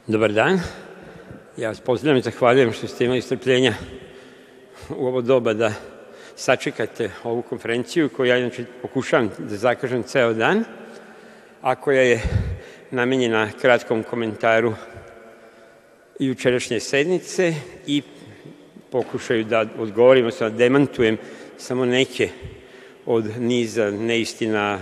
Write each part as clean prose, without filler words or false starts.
Dobar dan. Ja vas pozdravljam i zahvaljujem što ste imali strpljenja u ovo doba da sačekate ovu konferenciju koju ja inače pokušavam da zakažem ceo dan, a koja je namenjena kratkom komentaru jučerašnje sednice i pokušaju da odgovorim, odnosno da demantujem samo neke od niza neistina,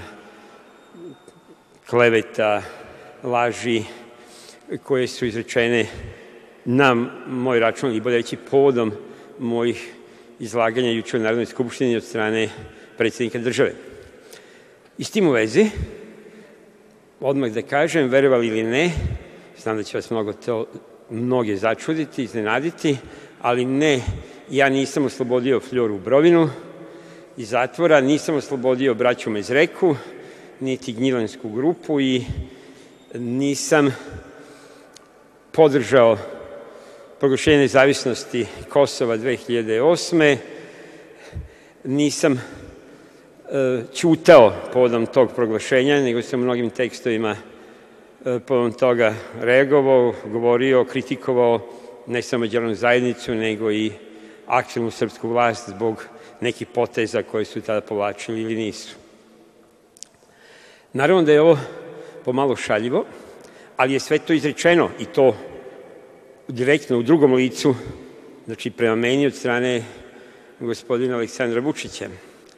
kleveta, laži koje su izrečene na moj račun, ili bolje reći povodom mojih izlaganja juče u Narodnoj skupštini od strane predsednika države. I s tim u vezi, odmah da kažem, verovali ili ne, znam da će vas mnoge začuditi, iznenaditi, ali ne, ja nisam oslobodio Fljoru Brovinu iz zatvora, nisam oslobodio braću Mezreku, niti Gnjilansku grupu i nisam podržao proglašenje nezavisnosti Kosova 2008. Nisam ćutao povodom tog proglašenja, nego sam u mnogim tekstovima povodom toga reagovao, govorio, kritikovao ne samo međunarodnu zajednicu, nego i aktuelnu srpsku vlast zbog nekih poteza koje su tada povlačili ili nisu. Naravno da je ovo pomalo šaljivo, ali je sve to izrečeno i to direktno u drugom licu, znači prema meni od strane gospodina Aleksandra Vučića.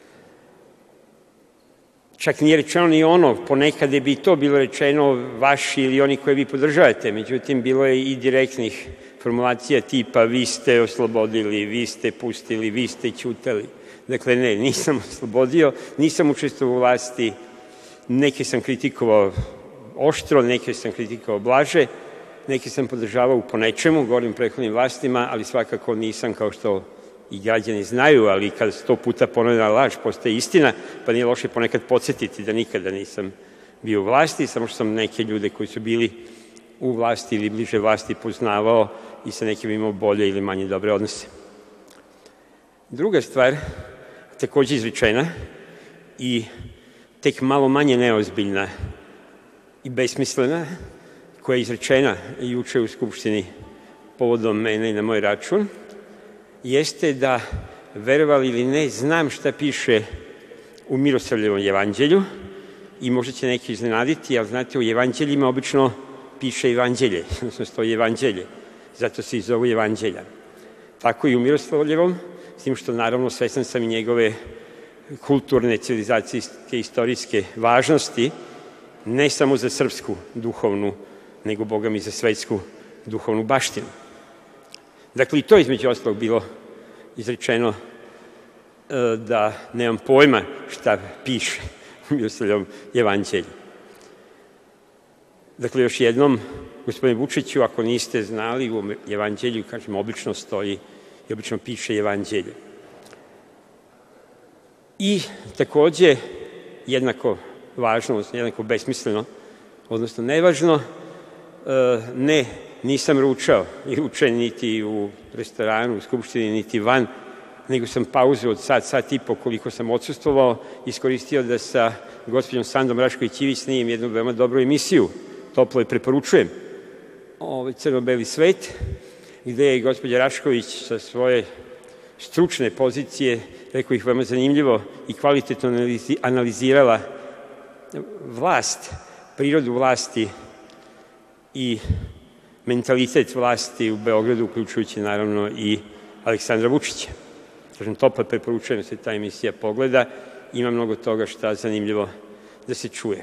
Čak nije rečeno ni ono, ponekad bi to bilo rečeno vaši ili oni koje vi podržavate, međutim bilo je i direktnih formulacija tipa vi ste oslobodili, vi ste pustili, vi ste ćutali. Dakle, ne, nisam oslobodio, nisam učestvovao u vlasti, neke sam kritikovao oštro, neke sam kritikovao blaže, neke sam podržavao po nečemu, govorim o prethodnim vlastima, ali svakako nisam, kao što i građani znaju, ali kada 100 puta ponovljena laž postaje istina, pa nije loše ponekad podsetiti da nikada nisam bio u vlasti, samo što sam neke ljude koji su bili u vlasti ili bliže vlasti poznavao i sa nekim imao bolje ili manje dobre odnose. Druga stvar, takođe izrečena i tek malo manje neozbiljna i besmislena, koja je izrečena juče u Skupštini povodom mene i na moj račun, jeste da, verovali ili ne, znam šta piše u Miroslavljevom jevanđelju i možda će neki iznenaditi, ali znate, u jevanđeljima obično piše evanđelje, odnosno stoji evanđelje, zato se i zovu evanđelja. Tako i u Miroslavljevom, s tim što naravno svestan sam i njegove kulturne, civilizacijske, istorijske važnosti, ne samo za srpsku duhovnu, nego, Boga mi, za svetsku duhovnu baštinu. Dakle, i to između ostalog bilo izrečeno da nemam pojma šta piše u Miroslavljevom jevanđelju. Dakle, još jednom, gospodine Vučiću, ako niste znali, u jevanđelju, kažem, obično stoji i obično piše evanđelje. I takođe, jednako važno, odnosno jednako besmisleno, odnosno nevažno, ne, nisam ručao juče niti u restoranu, u Skupštini, niti van, nego sam pauzu od sat i po koliko sam odsustvovao, iskoristio da sa gospođom Sandom Rašković-Ivić snimim jednu veoma dobru emisiju, toplo je preporučujem, Crno-beli svet, gde je gospođa Rašković sa svoje stručne pozicije, rekao ih veoma zanimljivo i kvalitetno analizirala vlast, prirodu vlasti i mentalitet vlasti u Beogradu, uključujući naravno i Aleksandra Vučića. Kažem, toplo preporučujem da se ta emisija pogleda, ima mnogo toga šta zanimljivo da se čuje.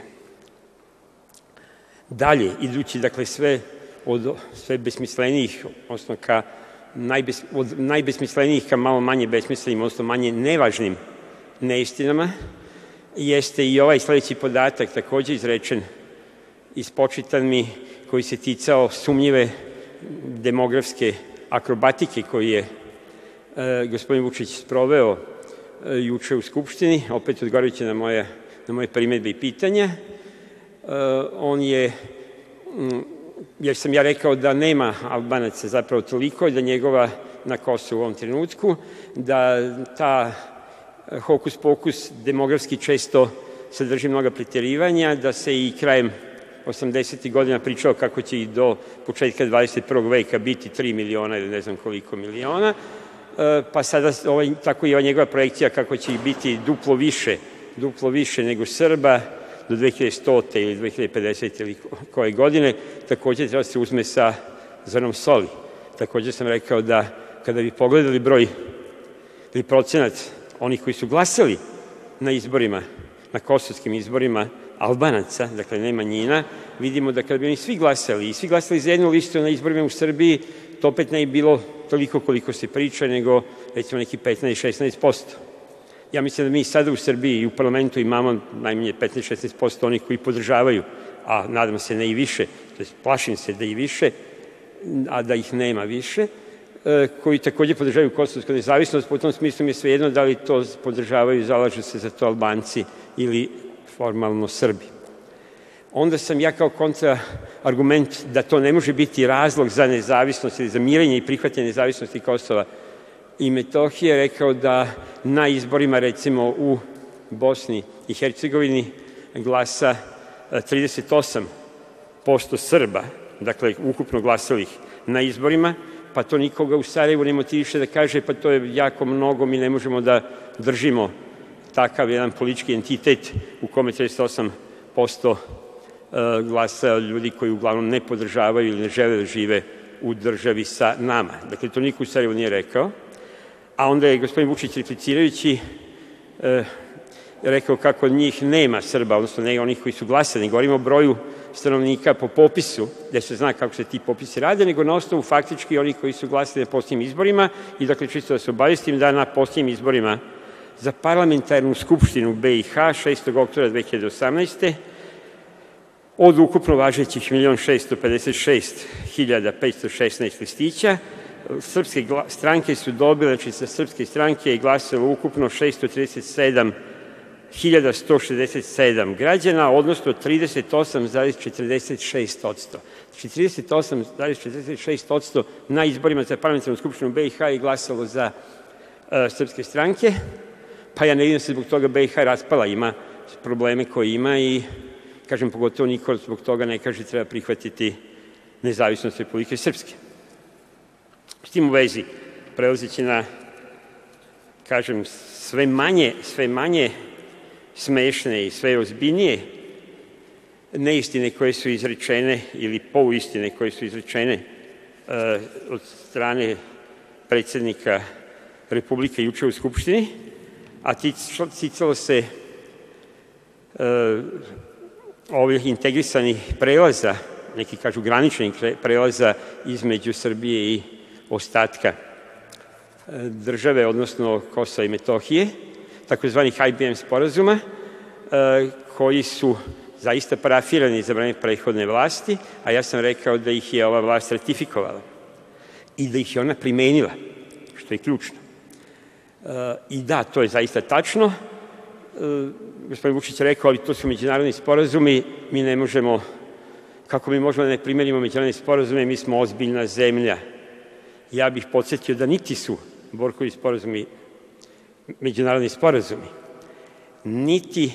Dalje, idući, dakle, sve besmislenijih, odnosno od najbesmislenijih ka malo manje besmislenim, odnosno manje nevažnim neistinama, jeste i ovaj sledeći podatak, takođe izrečen i spočitan mi, koji se ticao sumnjive demografske akrobatike koju je gospodin Vučić sproveo juče u Skupštini, opet odgovarajući na moje primedbe i pitanja. Jer sam ja rekao da nema Albanaca zapravo toliko, da njegova na Kosovu u ovom trenutku, da ta hokus pokus demografski često sadrži mnoga preterivanja, da se i krajem 80. godina pričao kako će ih do početka 21. veka biti 3 miliona ili ne znam koliko miliona, pa sada tako i ova njegova projekcija kako će ih biti duplo više nego Srba do 2100. ili 2050. ili koje godine, takođe treba se uzme sa zrnom soli. Takođe sam rekao da kada bi pogledali broj ili procenat onih koji su glasali na izborima, na kosovskim izborima Albanaca, dakle ne manjina, vidimo da kada bi oni svi glasali i svi glasali za jednu listu na izborima u Srbiji, to opet ne bi bilo toliko koliko se priča, nego recimo neki 15-16%. Ja mislim da mi sada u Srbiji i u parlamentu imamo najmanje 15-16% onih koji podržavaju, a nadam se ne i više, to jest plašim se da i više, a da ih nema više, koji takođe podržavaju kosovsku nezavisnost. Po tom smislu mi je svejedno da li to podržavaju, zalažu se za to Albanci ili formalno Srbi. Onda sam ja kao kontraargument da to ne može biti razlog za nezavisnost ili za mirenje i prihvatanje nezavisnosti Kosova i Metohije rekao da na izborima recimo u Bosni i Hercegovini glasa 38% Srba, dakle ukupno glasalih na izborima, pa to nikoga u Sarajevu ne motiviše da kaže pa to je jako mnogo, mi ne možemo da držimo takav jedan politički entitet u kome 38% glasa ljudi koji uglavnom ne podržavaju ili ne žele da žive u državi sa nama. Dakle, to niko u Sarajevu nije rekao. A onda je gospodin Vučić replicirajući rekao kako njih nema Srba, odnosno ne onih koji su glasali, ne govorimo o broju stanovnika po popisu, gde se zna kako se ti popisi rade, nego na osnovu faktički onih koji su glasali na posljednjim izborima. I dakle, čisto da se obavestim da na posljednjim izborima za parlamentarnu skupštinu BiH 6. oktobra 2018. od ukupno važećih 1.656.516 listića, srpske stranke su dobile, znači sa srpske stranke je glasalo ukupno 637.167 građana, odnosno 38,46%. Znači 38,46% na izborima za parlamentarnu skupštinu BiH je glasalo za srpske stranke, pa ja ne vidim se zbog toga BiH raspala, ima probleme koje ima i kažem, pogotovo niko zbog toga ne kaže treba prihvatiti nezavisnost Republike Srpske. S tim u vezi, prelazeći na, kažem, sve manje smešne i sve ozbiljnije neistine koje su izrečene ili poluistine koje su izrečene od strane predsednika Republike juče u Skupštini, a ticalo se ovih integrisanih prelaza, neki kažu graničnih prelaza između Srbije i ostatka države, odnosno Kosova i Metohije, takozvanih IBM sporazuma, koji su zaista parafirani za vreme prethodne vlasti, a ja sam rekao da ih je ova vlast ratifikovala i da ih je ona primenila, što je ključno. I da, to je zaista tačno. Gospodin Vučić je rekao, ali to su međunarodni sporazumi, mi ne možemo, kako mi možemo da ne primenimo međunarodne sporazume, mi smo ozbiljna zemlja. Ja bih podsetio da niti su Borkovi sporazumi međunarodni sporazumi, niti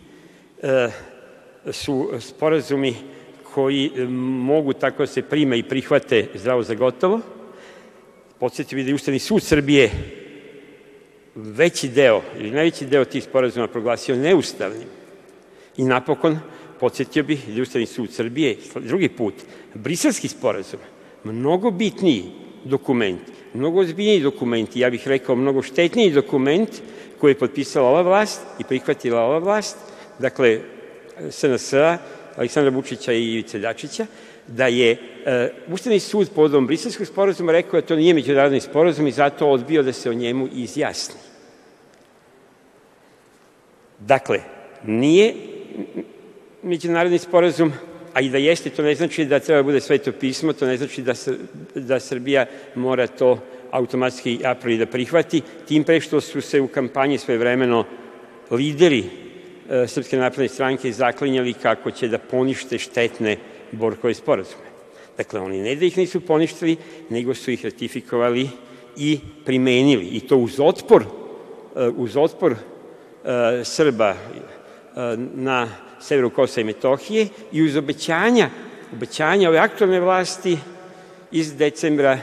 su sporazumi koji mogu tako da se prime i prihvate zdravo za gotovo. Podsetio bih da je Ustavni sud Srbije veći deo ili najveći deo tih sporazuma proglasio neustavnim. I napokon, podsetio bih da je Ustavni sud Srbije, drugi put, Briselski sporazum, mnogo bitniji dokument, mnogo ozbiljniji dokument, ja bih rekao mnogo štetniji dokument koji je potpisala ova vlast i prihvatila ova vlast, dakle SNS-a, Aleksandra Vučića i Ivice Dačića, da je Ustavni sud povodom Briselskog sporazuma rekao da to nije međunarodni sporazum i zato odbio da se o njemu izjasni. Dakle, nije međunarodni sporazum, a i da jeste, to ne znači da treba da bude Sveto pismo, to ne znači da Srbija mora to automatski a priori da prihvati, tim pre što su se u kampanji svojevremeno lideri Srpske napredne stranke zaklinjali kako će da ponište štetne Borkove sporazume. Dakle, oni ne da ih nisu poništili, nego su ih ratifikovali i primenili, i to uz otpor Srba na severu Kosova i Metohije i uz obećanja ove aktualne vlasti iz decembra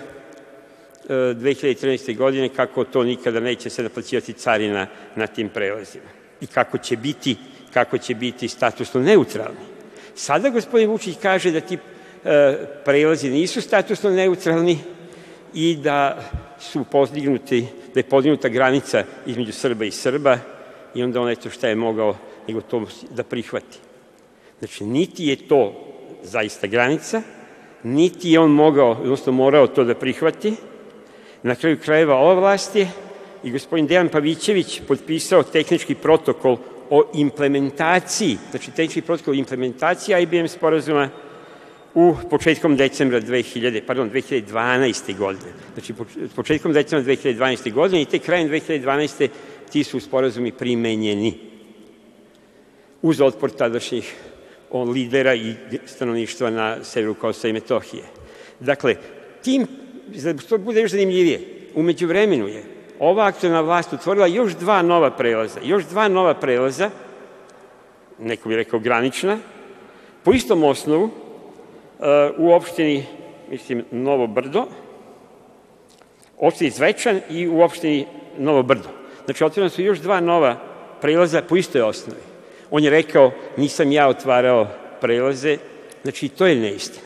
2013. godine kako to nikada neće se naplaćivati carina na tim prelazima i kako će biti statusno neutralni. Sada gospodin Vučić kaže da ti prelazi nisu statusno neutralni i da je podignuta granica između Srba i Srba i onda on eto šta je mogao nego to da prihvati. Znači, niti je to zaista granica, niti je on mogao, odnosno morao to da prihvati. Na kraju krajeva ova vlast je i gospodin Dejan Pavićević potpisao tehnički protokol o implementaciji, znači tehnički protokol o implementaciji IBM sporazuma početkom decembra 2012. godine. Znači, početkom decembra 2012. godine i tek krajem 2012. ti su sporazumi primenjeni uz otpor tadašnjih lidera i stanovništva na severu Kosova i Metohije. Dakle, da to bude još zanimljivije, u međuvremenu je ova aktuelna vlast otvorila još dva nova prelaza, neko bi rekao granična, po istom osnovu u opštini, mislim, Novo Brdo, opštini Zvečan i u opštini Novo Brdo. Znači, otvorena su još dva nova prelaza po istoj osnovi. On je rekao, nisam ja otvarao prelaze, znači to je neistina.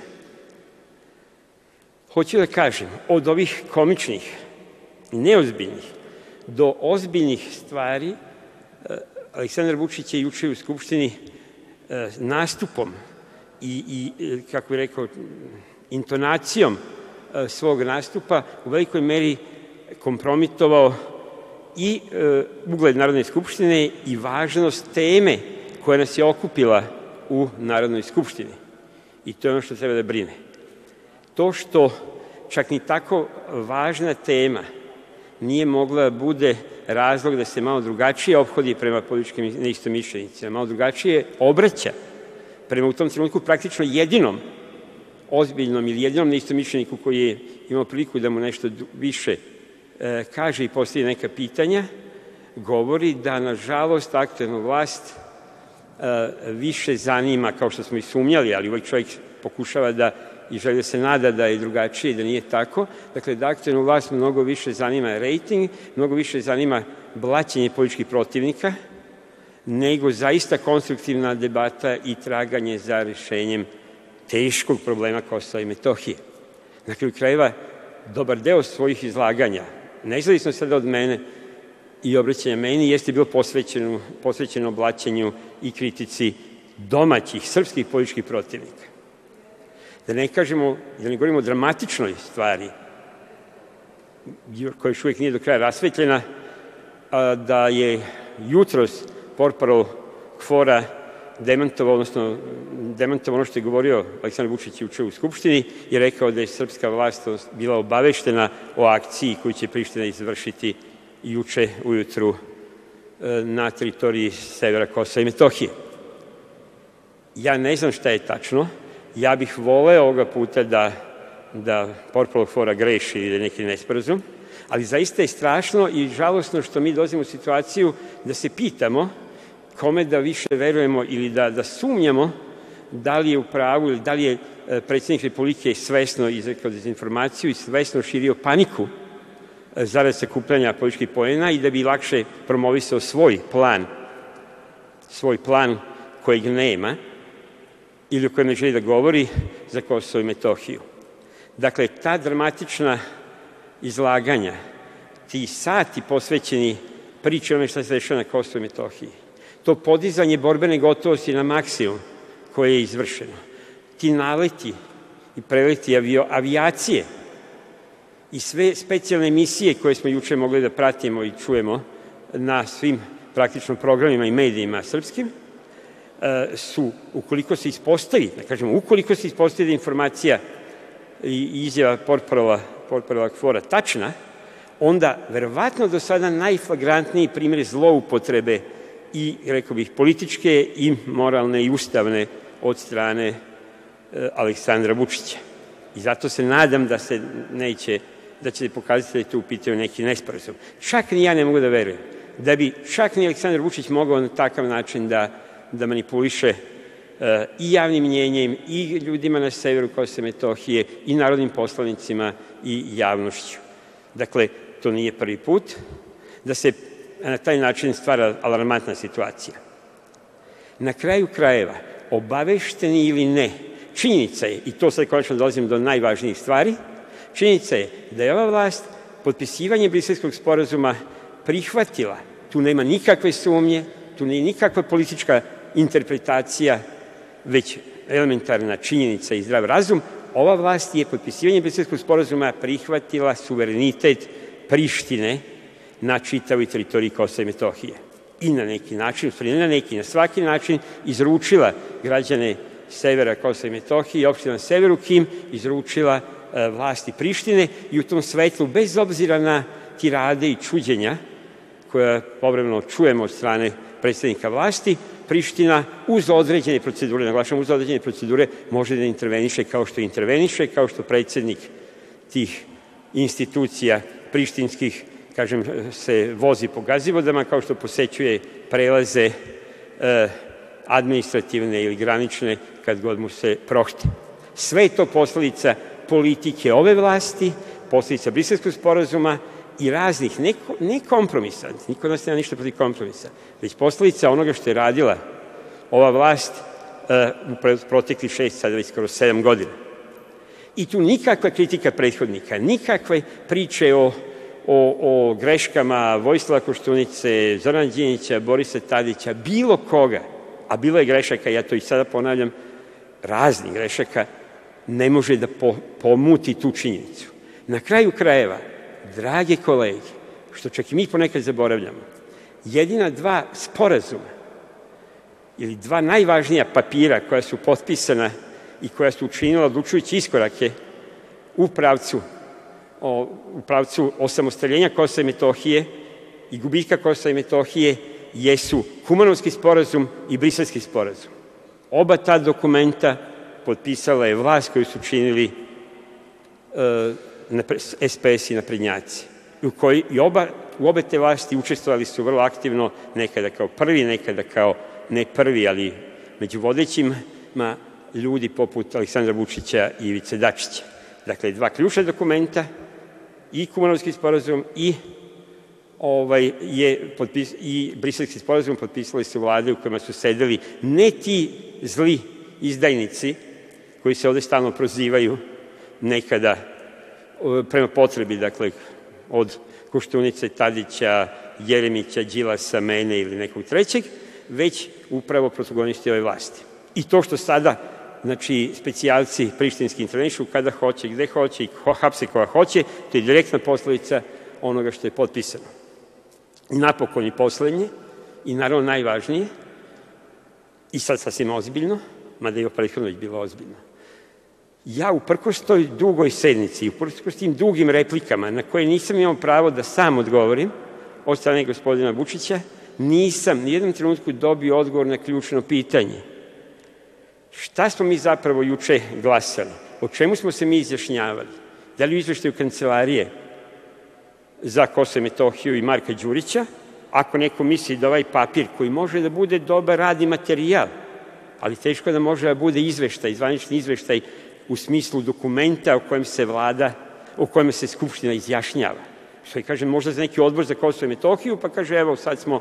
Hoću da kažem, od ovih komičnih i neozbiljnih do ozbiljnih stvari, Aleksandar Vučić je juče u Skupštini nastupom i kako bih rekao, intonacijom svog nastupa u velikoj meri kompromitovao i ugled Narodne skupštine i važnost teme koja nas je okupila u Narodnoj skupštini. I to je ono što treba da brine. To što čak ni tako važna tema nije mogla da bude razlog da se malo drugačije ophodi prema političkim neistomišljenicima, malo drugačije obraća prema u tom trenutku praktično jedinom ozbiljnom ili jedinom neistomišljeniku koji je imao priliku da mu nešto više kaže i postavlja neka pitanja, govori da, nažalost, aktuelnu vlast više zanima, kao što smo i sumnjali, ali uvek čovjek pokušava da i želi da se nada da je drugačije i da nije tako, dakle, da aktuelnu vlast mnogo više zanima rejting, mnogo više zanima blaćenje političkih protivnika, nego zaista konstruktivna debata i traganje za rešenjem teškog problema Kosova i Metohije. Na kraju krajeva, dobar deo svojih izlaganja, nezavisno sada od mene i obraćanja meni, jeste bilo posvećeno blaćenju i kritici domaćih srpskih političkih protivnika. Da ne govorimo o dramatičnoj stvari, koja još uvijek nije do kraja rasvetljena, da je jutros portparol KFOR-a demantovao ono što je govorio Aleksandar Vučić juče u Skupštini i rekao da je srpska vlast bila obaveštena o akciji koju će Priština izvršiti juče ujutru na teritoriji severa Kosova i Metohije. Ja ne znam šta je tačno. Ja bih voleo ovoga puta da portparol KFOR-a greši ili neki nesporazum, ali zaista je strašno i žalosno što mi dolazimo u situaciju da se pitamo kome da više verujemo ili da sumnjamo da li je u pravu ili da li je predsednik Republike svesno izrekao dezinformaciju i svesno širio paniku zarad sakupljanja političkih poena i da bi lakše promovisao svoj plan kojeg nema ili o kojem ne želi da govori za Kosovo i Metohiju. Dakle, ta dramatična izlaganja, ti sati posvećeni priči o onome šta se dešava na Kosovu i Metohiji, to podizanje borbene gotovosti na maksimum koje je izvršeno, ti naleti i preleti avijacije i sve specijalne emisije koje smo juče mogli da pratimo i čujemo na svim praktično programima i medijima srpskim, su, ukoliko se ispostavi da informacija i izjava portparola KFOR-a tačna, onda verovatno do sada najflagrantniji primjer zloupotrebe i, rekao bih, političke i moralne i ustavne od strane Aleksandra Vučića. I zato se nadam da će pokazati da je tu u pitanju neki nesporazum. Čak ni ja ne mogu da verujem da bi čak ni Aleksandar Vučić mogao na takav način da da manipuliše i javnim mnjenjem i ljudima na severu Kosova i Metohije i narodnim poslanicima i javnošću. Dakle, to nije prvi put da se na taj način stvara alarmantna situacija. Na kraju krajeva, obavešteni ili ne, činjenica je, i to sad konačno dolazim do najvažnijih stvari, činjenica je da je ova vlast potpisivanje Briselskog sporazuma prihvatila. Tu nema nikakve sumnje, tu nije nikakva politička interpretacija, već elementarna činjenica i zdrav razum. Ova vlast je potpisivanje Briselskog sporazuma prihvatila suverenitet Prištine na čitavoj teritoriji Kosova i Metohije. I na neki način, na svaki način izručila građane severa Kosova i Metohije i opština na severu Kim izručila vlasti Prištine i u tom svetlu, bez obzira na tirade i čuđenja koja povremeno čujemo od strane predsednika vlasti, Priština uz određene procedure, naglašavam uz određene procedure, može da interveniše kao što interveniše, kao što predsednik tih institucija prištinskih, kažem, se vozi po Gazivodama, kao što posećuje prelaze administrativne ili granične kad god mu se prohte. Sve je to posledica politike ove vlasti, posledica Briselskog sporazuma i raznih, ne kompromisa, niko od nas nema ništa protiv kompromisa, već posledica onoga što je radila ova vlast u proteklih 6, sada već skoro 7 godina. I tu nikakva kritika prethodnika, nikakve priče o greškama Vojislava Koštunice, Zorana Đinđića, Borisa Tadića, bilo koga, a bilo je grešaka, ja to i sada ponavljam, raznih grešaka, ne može da pomuti tu činjenicu. Na kraju krajeva, drage kolege, što čak i mi ponekad zaboravljamo, jedina dva sporazuma ili dva najvažnija papira koja su potpisana i koja su učinila odlučujući iskorake u pravcu osamostaljenja Kosova i Metohije i gubitka Kosova i Metohije jesu Kumanovski sporazum i Briselski sporazum. Oba ta dokumenta potpisala je vlast koju su činili SPS i naprednjaci. U obe te vlasti učestvovali su vrlo aktivno, nekada kao prvi, nekada kao ne prvi, ali među vodećima ljudi poput Aleksandra Vučića i Ivice Dačića. Dakle, dva ključna dokumenta, i Kumanovski sporazum i Briselski sporazum potpisali su vlade u kojima su sedeli ne ti zli izdajnici koji se ovde stalno prozivaju nekada prema potrebi, dakle, od Koštunice, Tadića, Jeremića, Đilasa, mene ili nekog trećeg, već upravo protagonisti ove vlasti. I to što sada, znači, specijalci prištinski intervenišu kada hoće, gde hoće i hapse koga hoće, to je direktna posledica onoga što je potpisano. Napokon i poslednje, i naravno najvažnije, i sad sasvim ozbiljno, mada je prethodno već bilo ozbiljno. Ja uprkos toj dugoj sednici, uprkos tim dugim replikama na koje nisam imao pravo da sam odgovorim od strane gospodina Vučića, nisam ni jednom trenutku dobio odgovor na ključno pitanje. Šta smo mi zapravo juče glasali? O čemu smo se mi izjašnjavali? Da li u izveštaju Kancelarije za Kosovo i Metohiju i Marka Đurića, ako neko misli da ovaj papir koji može da bude dobar radni materijal, ali teško da može da bude izveštaj, zvanični izveštaj u smislu dokumenta o kojem se Skupština izjašnjava. Što je, kažem, možda za neki odbor za Kosovo i Metohiju, pa kaže, evo, sad smo,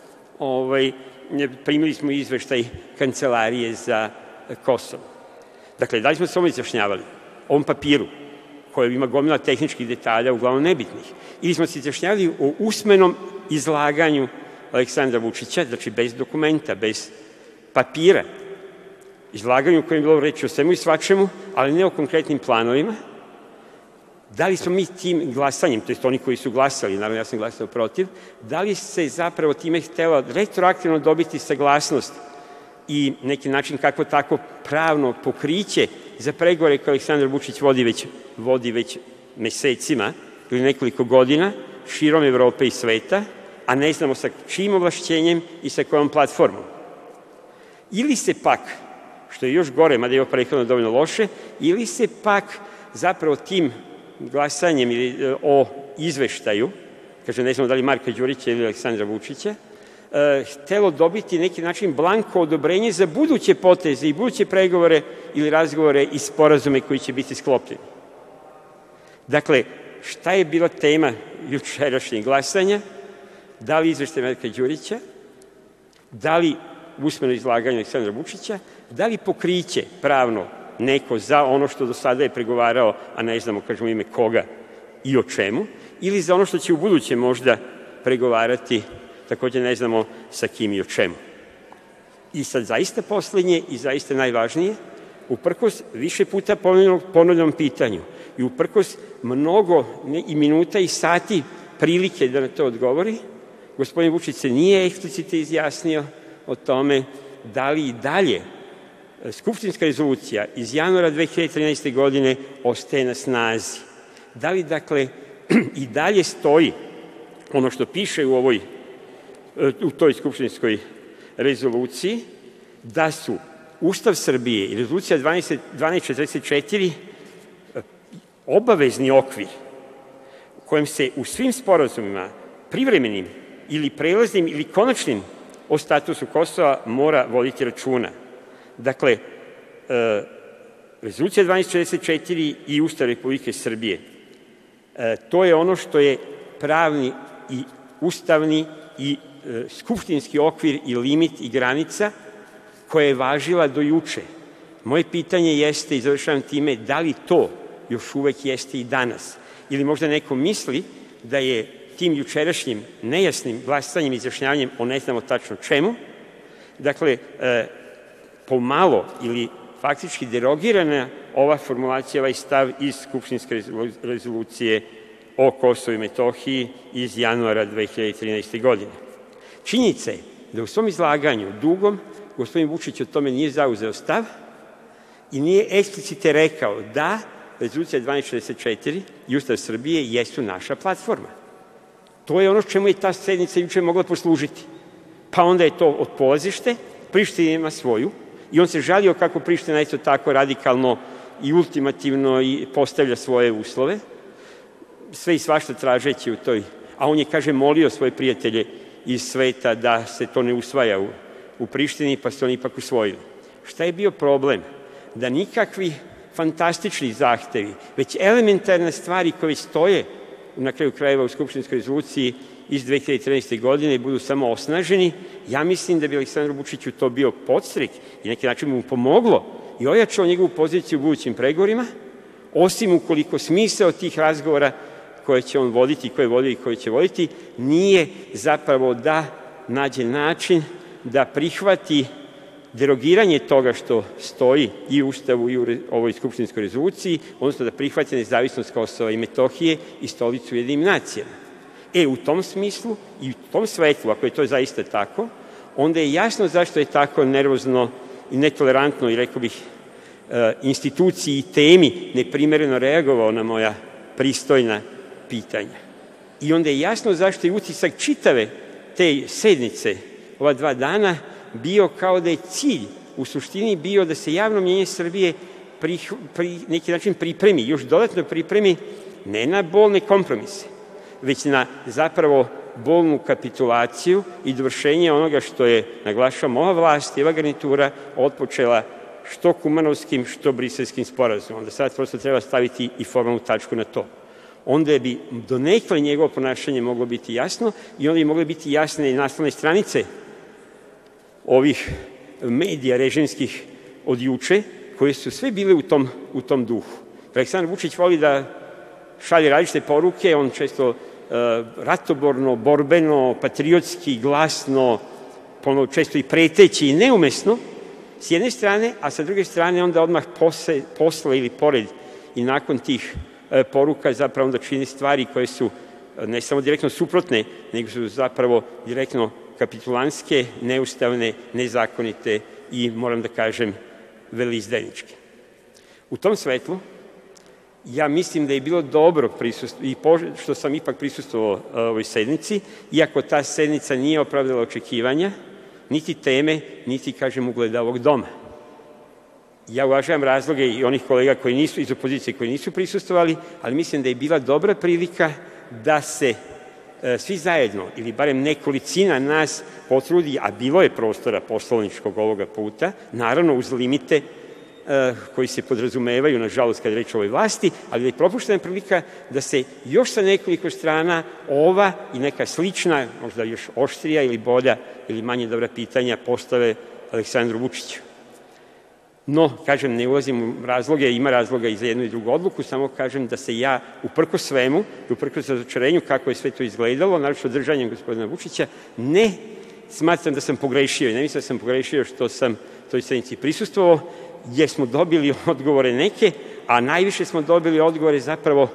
primili smo izveštaj Kancelarije za Kosovo. Dakle, da li smo se samo izjašnjavali o ovom papiru, koji ima gomila tehničkih detalja, uglavnom nebitnih, ili smo se izjašnjavali o usmenom izlaganju Aleksandra Vučića, znači bez dokumenta, bez papira, izlaganju u kojem je bilo reći o svemu i svačemu, ali ne o konkretnim planovima. Da li smo mi tim glasanjem, to jest oni koji su glasali, naravno ja sam glasao protiv, da li se zapravo time htelo retroaktivno dobiti saglasnost i neki način kako tako pravno pokriće za pregovore koje Aleksandar Vučić vodi već mesecima ili nekoliko godina širom Evrope i sveta, a ne znamo sa čijim ovlašćenjem i sa kojom platformom. Ili se pak, što je još gore, mada je ovo prethodno dovoljno loše, ili se pak zapravo tim glasanjem o izveštaju, kaže, ne znamo da li Marka Đurića ili Aleksandra Vučića, htelo dobiti neki način blanko odobrenje za buduće poteze i buduće pregovore ili razgovore i sporazume koji će biti sklopljeni. Dakle, šta je bila tema jučerašnjeg glasanja? Da li izveštaj Marka Đurića, da li usmeno izlaganje Aleksandra Vučića, da li pokriće pravno neko za ono što do sada je pregovarao, a ne znamo, kažemo, ime koga i o čemu, ili za ono što će u buduće možda pregovarati, takođe ne znamo sa kim i o čemu. I sad zaista poslednje i zaista najvažnije, uprkos više puta ponovljenom pitanju i uprkos mnogo i minuta i sati prilike da na to odgovori, gospodin Vučić se nije eksplicitno izjasnio o tome da li i dalje skupštinska rezolucija iz januara 2013. godine ostaje na snazi. Da li, dakle, i dalje stoji ono što piše u toj skupštinskoj rezoluciji, da su Ustav Srbije i rezolucija 1244 obavezni okvir u kojem se u svim sporazumima, privremenim ili prelaznim ili konačnim o statusu Kosova mora voditi računa. Dakle, rezolucija 1244 i Ustav Republike Srbije, to je ono što je pravni i ustavni i skupštinski okvir i limit i granica koja je važila do juče. Moje pitanje jeste, i završavam time, da li to još uvek jeste i danas? Ili možda neko misli da je tim jučerašnjim nejasnim glasanjem i izjašnjavanjem o ne znamo tačno čemu, dakle, pomalo ili faktički derogirana ova formulacija, ovaj stav iz skupštinske rezolucije o Kosovu i Metohiji iz januara 2013. godine. Činjenica je da u svom izlaganju dugom gospodin Vučić o tome nije zauzeo stav i nije eksplicite rekao da rezolucija 1244 i Ustav Srbije jesu naša platforma. To je ono čemu je ta sednica juče mogla poslužiti. Pa onda je to od polazište, Priština ima svoju i on se žalio kako Priština isto tako radikalno i ultimativno i postavlja svoje uslove, sve i svašta tražeći u toj, a on je, kaže, molio svoje prijatelje iz sveta da se to ne usvaja u Prištini, pa se oni ipak usvojili. Šta je bio problem? Da nikakvi fantastični zahtevi, već elementarne stvari koje stoje na kraju krajeva u skupštinskoj rezoluciji iz 2013. godine budu samo osnaženi, ja mislim da bi Aleksandru Vučiću to bio podstrek i neki način mu pomoglo i ojačao njegovu poziciju u budućim pregovorima, osim ukoliko smisao tih razgovora koje će on voditi, koje vodi i koje će voditi, nije zapravo da nađe način da prihvati derogiranje toga što stoji i u Ustavu i u ovoj skupštinskoj rezoluciji, odnosno da prihvati nezavisnost Kosova i Metohije i stolicu Ujedinjenim nacijama. U tom smislu i u tom svetlu, ako je to zaista tako, onda je jasno zašto je tako nervozno i netolerantno i, rekao bih, instituciji i temi neprimereno reagovao na moja pristojna pitanja. I onda je jasno zašto je utisak čitave te sednice ova 2 dana bio kao da je cilj u suštini bio da se javno mnjenje Srbije neki način pripremi, još dodatno pripremi, ne na bolne kompromise, već na zapravo bolnu kapitulaciju i dovršenje onoga što je, naglašavam, ova vlast i ova garnitura otpočela što Kumanovskim, što Briselskim sporazumom. Da sad prosto treba staviti i formalnu tačku na to. Onda bi donekle njegovo ponašanje moglo biti jasno i onda bi mogle biti jasne i naslovne stranice ovih medija režimskih od juče, koje su sve bile u tom duhu. Aleksandar Vučić voli da šalje različite poruke, on često ratoborno, borbeno, patriotski, glasno, često i preteći i neumesno, s jedne strane, a sa druge strane onda odmah posle ili pored i nakon tih poruka zapravo onda čini stvari koje su ne samo direktno suprotne, nego su zapravo direktno kapitulantske, neustavne, nezakonite i, moram da kažem, veleizdajničke. U tom svetlu, ja mislim da je bilo dobro što sam ipak prisustvovao ovoj sednici, iako ta sednica nije opravdala očekivanja, niti teme, niti, kažem, ugleda ovog doma. Ja uvažavam razloge i onih kolega koji nisu iz opozicije, koji nisu prisustvovali, ali mislim da je bila dobra prilika da se svi zajedno, ili barem nekolicina nas potrudi, a bilo je prostora poslovničkog ovoga puta, naravno uz limite koji se podrazumevaju, nažalost, kada je reč o ovoj vlasti, ali da je propuštena prilika da se još sa nekoliko strana ova i neka slična, možda još oštrija ili bolja ili manje dobra pitanja postave Aleksandru Vučiću. No, kažem, ne ulazim u razloge, ima razloga i za jednu i drugu odluku, samo kažem da se ja, uprkos svemu, uprkos razočarenju kako je sve to izgledalo, naročito držanjem gospodina Vučića, ne smatram da sam pogrešio i ne mislim da sam pogrešio što sam toj sednici prisustvovao, jer smo dobili odgovore neke, a najviše smo dobili odgovore zapravo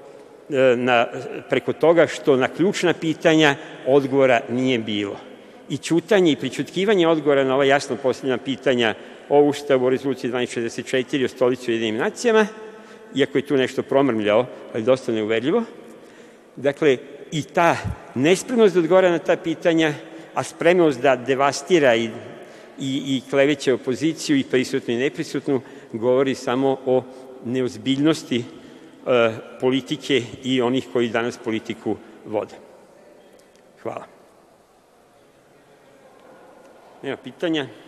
preko toga što na ključna pitanja odgovora nije bilo. I ćutanje i prićutkivanje odgovora na ova jasno postavljena pitanja o Ustavu, o rezoluciji 1244, o stolici u Ujedinjenim nacijama, iako je tu nešto promrmljao, ali dosta neuverljivo. Dakle, i ta nespremnost da odgovara na ta pitanja, a spremnost da devastira i kleveće opoziciju, i prisutnu i neprisutnu, govori samo o neozbiljnosti politike i onih koji danas politiku vode. Hvala. Nema pitanja?